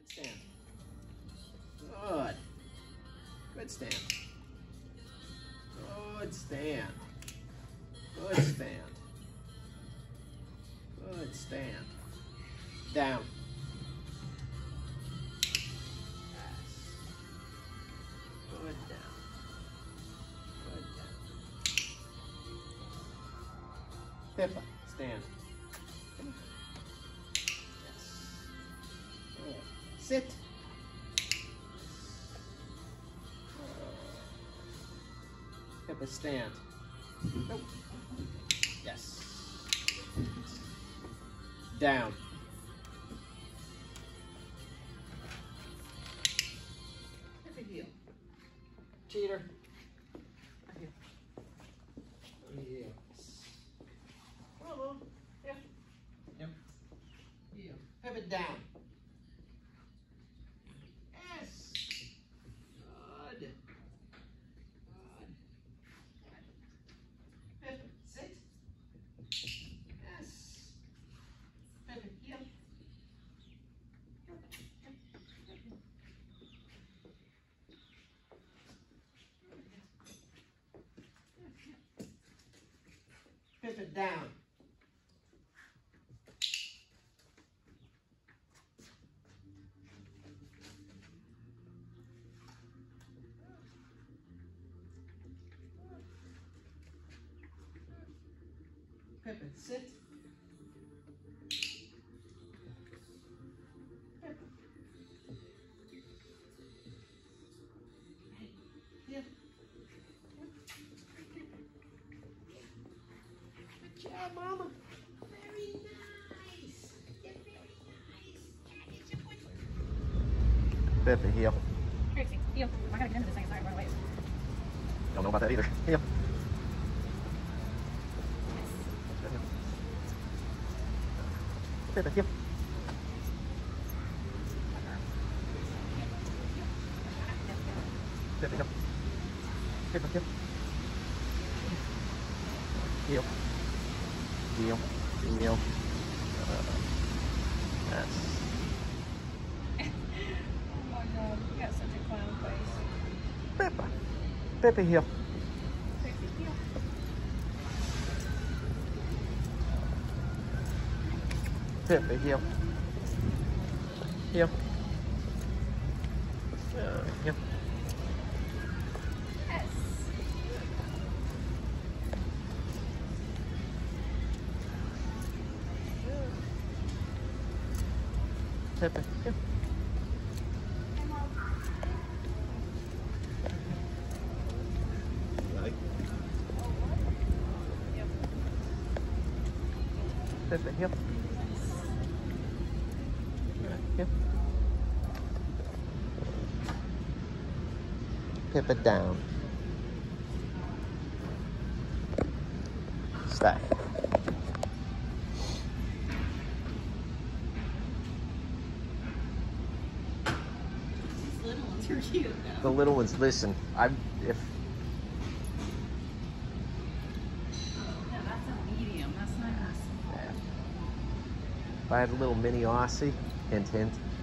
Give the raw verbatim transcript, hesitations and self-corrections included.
Stand. Good. Good stand. Good stand. Good stand. Good stand. Down. Yes. Good down. Good down. Pippa, stand. Yes. Good. Sit. Pippa, stand. Nope. Yes. Down. Pippa, heel. Cheater. Heel. Heel. Come on. Yep. Yep. Heel. Pivot down. Yes. Good. Good. Pivot. Sit. Yes. Pivot. Heel. Pivot down. Pivot, sit. Pivot. Here. Good job, Mama. Very nice. You're very nice. It's your boy. Pippa, heel. Trixie, heel. I gotta get into this thing so I can run away. Don't know about that either. Heel. Pippa, heel. Pippa, heel. Pippa, heel. Heel. Heel. Heel. Uh, yes. Oh my god, you got such a clown face. Pippa. Pippa, heel. Trixie, heel. Pippa, heel. Heel. Uh, heel. Yes. Pippa, heel. Pippa, heel. Heel. Pippa down. Stay. These little ones are cute though. The little ones, listen, I if Yeah, that's a medium. That's nice. if I had a little mini Aussie, hint hint,